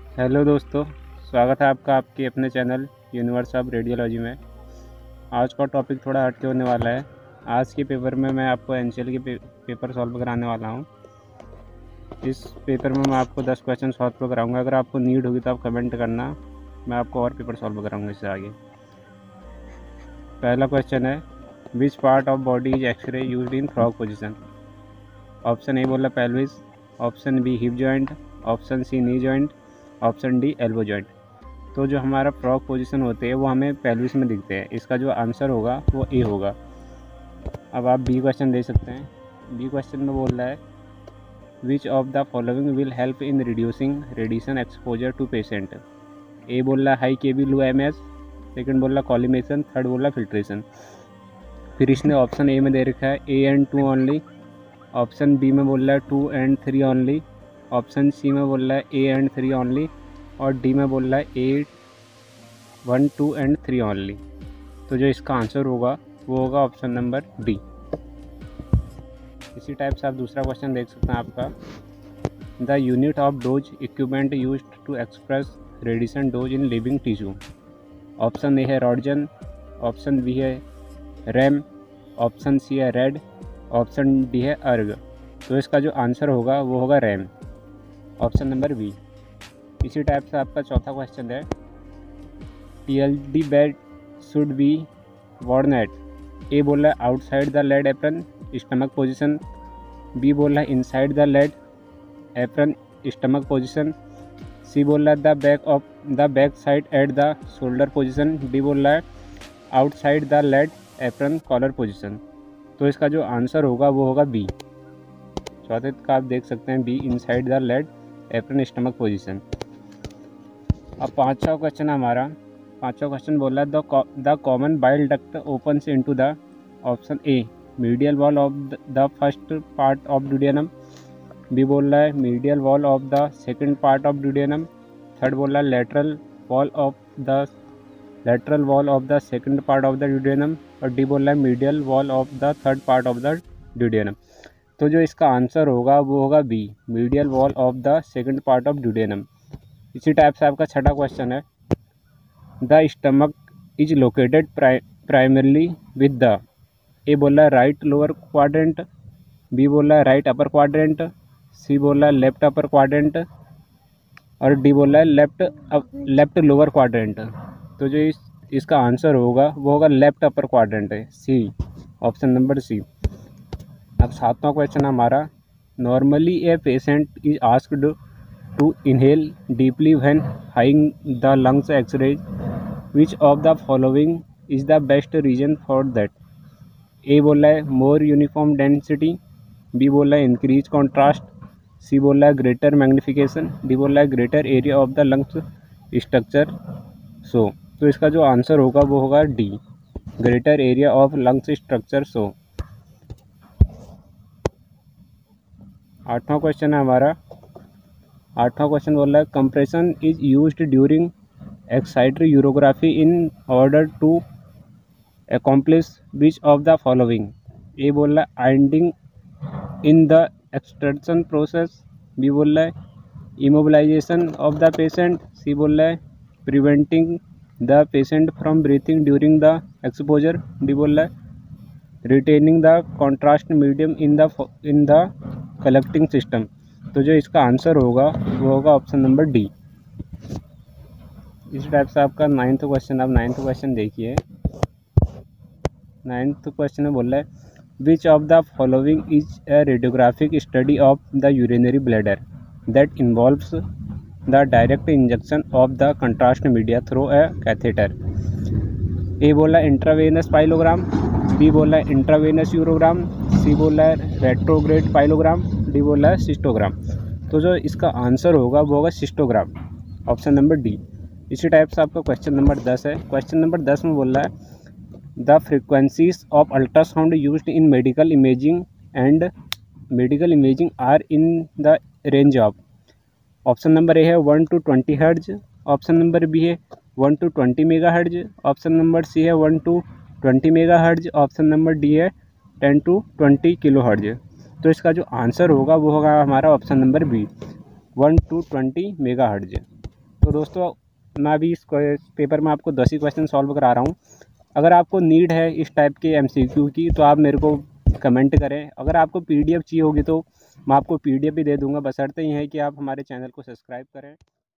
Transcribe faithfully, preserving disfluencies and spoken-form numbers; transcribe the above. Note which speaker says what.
Speaker 1: Hello दोस्तों, स्वागत है आपका आपके अपने चैनल यूनिवर्स ऑफ रेडियोलॉजी में। आज का टॉपिक थोड़ा हटके होने वाला है। आज के पेपर में मैं आपको एनसीएल के पे, पेपर सॉल्व कराने वाला हूं। इस पेपर में मैं आपको दस क्वेश्चन सॉल्व कराऊंगा। अगर आपको नीड होगी तो आप कमेंट करना, मैं आपको और पेपर सॉल्व कराऊंगा इससे आगे। पहला क्वेश्चन है, which part of body is x-ray used in frog position. Option A बोला pelvis, option B hip joint, option C knee joint, option D elbow joint. तो जो हमारा फ्रॉग पोजीशन होते हैं वो हमें पेल्विस में दिखते हैं। इसका जो आंसर होगा वो ए होगा। अब आप बी क्वेश्चन दे सकते हैं। बी क्वेश्चन में बोल रहा है, which of the following will help in reducing radiation exposure to patient. A बोल रहा है high K V low M S, second बोल रहा कॉलिमेशन, थर्ड बोल रहा फिल्ट्रेशन। फिर इसने ऑप्शन ए में दे रखा है A and two only, option B में बोल रहा है two and three only, option C में बोल रहा है ए एंड थ्री ओनली, और डी में बोल रहा है A one two and three only. तो जो इसका आंसर होगा वो होगा ऑप्शन नंबर डी। इसी टाइप से आप दूसरा क्वेश्चन देख सकते हैं आपका, the unit of dose equipment used to express radiation dose in living tissue. Option A है रॉडजन, ऑप्शन बी है रैम, ऑप्शन सी है रेड, ऑप्शन डी है अर्ग। तो इसका जो आंसर होगा वो होगा रैम, ऑप्शन नंबर बी। इसी टाइप से आपका चौथा क्वेश्चन है, T L D badge should be worn at। A बोल रहा है outside the lead apron stomach position, B बोल रहा है inside the lead apron stomach position, C बोल रहा है the back of the back side at the shoulder position, D बोल रहा है outside the lead apron collar position. तो इसका जो आंसर होगा वो होगा बी। चौथे का आप देख सकते हैं B, inside the lead apron stomach position. अब पाँचवा क्वेश्चन है हमारा। पाँचवा क्वेश्चन बोल रहा है the common bile duct opens into the, option A medial wall of the first part of duodenum, B बोल रहा है medial wall of the second part of duodenum, third बोल रहा है lateral wall of the lateral wall of the second part of the duodenum, और D बोल रहा है medial wall of the third part of the duodenum. तो जो इसका आंसर होगा वो होगा B, medial wall of the second part of duodenum. इसी टाइप से आपका छठा क्वेश्चन है, the stomach is located primarily with the, A बोल रहा है राइट लोअर क्वाड्रेंट, बी बोल रहा है राइट अपर क्वाड्रेंट, सी बोल रहा है लेफ्ट अपर क्वाड्रेंट, और डी बोल रहा है लेफ्ट लेफ्ट लोअर क्वाड्रेंट। तो जो इस इसका आंसर होगा वो होगा लेफ्ट अपर क्वाड्रेंट है, सी, ऑप्शन नंबर सी। अब सातवां क्वेश्चन हमारा, normally a patient is asked to inhale deeply when high the lungs x-rays, which of the following is the best reason for that। A बोल रहा है मोर यूनिफॉर्म डेंसिटी, बी बोल रहा है इंक्रीज कॉन्ट्रास्ट, सी बोल रहा है ग्रेटर मैग्निफिकेशन, डी बोल रहा है greater area of the lungs structure so. तो इसका जो आंसर होगा वो होगा D, greater area of lungs structure so. आठवां क्वेश्चन है हमारा। आठवां क्वेश्चन बोल रहा है compression is used during excretory urography in order to accomplish which of the following. A बोल रहा है aiding in the extraction process, B बोल रहा है immobilisation of the patient, C बोल रहा है preventing the patient from breathing during the exposure, D बोल रहा है retaining the contrast medium in the in the collecting system. तो जो इसका आंसर होगा वो होगा ऑप्शन नंबर डी। इस टाइप से आपका नाइन्थ क्वेश्चन। आप नाइन्थ क्वेश्चन देखिए। नाइन्थ क्वेश्चन में बोल रहा है which of the following is a radiographic study of the urinary bladder that involves the direct injection of the contrast media through A catheter. A बोल रहा है intravenous pyelogram, B बोल रहा है इंट्रावेनस यूरोग्राम, सी बोल रहा है रेट्रोग्रेड पाइलोग्राम, डी बोल रहा है सिस्टोग्राम। तो जो इसका आंसर होगा वो होगा सिस्टोग्राम, ऑप्शन नंबर डी। इसी टाइप से आपका क्वेश्चन नंबर दस है। क्वेश्चन नंबर दस में बोल रहा है the frequencies of ultrasound used in medical imaging and medical imaging are in the range of. Option number A है one to twenty hertz, option number B है one to twenty mega hertz, option number C है one to twenty mega hertz, option number D है ten to twenty kilo hertz. तो इसका जो answer होगा वो होगा हमारा option number B, one to twenty mega hertz. तो दोस्तों मैं अभी इस पेपर में आपको दस ही क्वेश्चन सॉल्व करा रहा हूँ। अगर आपको नीड है इस टाइप के एमसीक्यू की तो आप मेरे को कमेंट करें। अगर आपको पीडीएफ चाहिए होगी तो मैं आपको पीडीएफ भी दे दूँगा, बशर्ते ये है कि आप हमारे चैनल को सब्सक्राइब करें।